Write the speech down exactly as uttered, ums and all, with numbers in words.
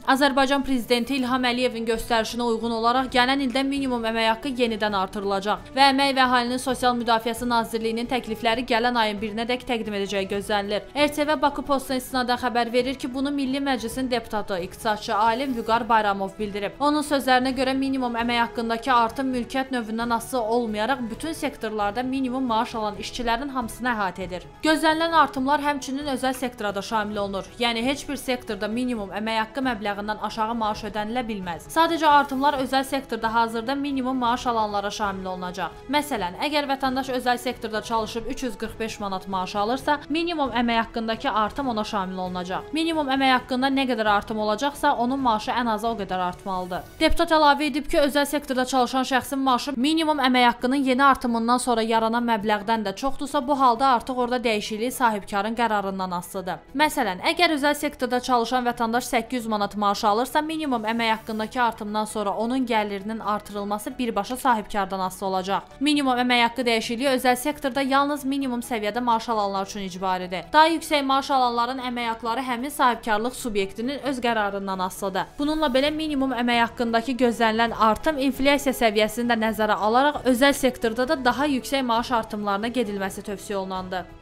Azərbaycan Prezidenti İlham Əliyevin göstərişinə uyğun olaraq gələn ildə minimum əmək haqqı yenidən artırılacaq və Əmək və Əhalinin Sosial Müdafiəsi Nazirliyinin təklifləri gələn ayın birinədək təqdim edəcəyi gözlənilir. R T V Bakı Postuna istinadən xəbər verir ki, bunu Milli Məclisin deputatı, iqtisadçı alim Vüqar Bayramov bildirib. Onun sözlərinə görə minimum əmək haqqındakı artım mülkiyyət növündən asılı olmayaraq bütün sektorlarda minimum maaş alan işçilərin hamısını əhatə edir. Gözlənilən artımlar həmçinin özəl sektora da şamil olunur. Yəni heç bir sektorda minimum əmək haqqı məbləğindən aşağı maaş ödənilə bilməz. Sadəcə artımlar özəl sektorda hazırda minimum maaş alanlara şamil olunacaq. Məsələn, əgər vətəndaş özəl sektorda çalışıb üç yüz qırx beş manat maaş alırsa, minimum əmək haqqındakı artım ona şamil olunacaq. Minimum əmək haqqında nə qədər artım olacaqsa, onun maaşı ən azı o qədər artmalıdır. Deputat əlavə edib ki, özəl sektorda çalışan şəxsin maaşı minimum əmək haqqının yeni artımından sonra yaranan məbləğdən də çoxdursa, bu halda artıq orada dəyişiklik sahibkarın qərarından asılıdır. Məsələn, əgər özəl sektorda çalışan vətəndaş səkkiz yüz manat maaş alırsa, minimum əmək haqqındakı artımdan sonra onun gəlirinin artırılması birbaşa sahibkardan asılı olacaq. Minimum əmək haqqı dəyişikliyi özəl sektorda yalnız minimum səviyyədə maaş alanlar üçün icbaridir. Daha yüksək maaş alanların əmək haqqları həmin sahibkarlıq subyektinin öz qərarından asılıdır. Bununla belə minimum əmək haqqındakı gözlənilən artım inflyasiya səviyyəsini də nəzərə alaraq özəl sektorda da daha yüksək maaş artımlarına gedilməsi tövsiyə olunandır.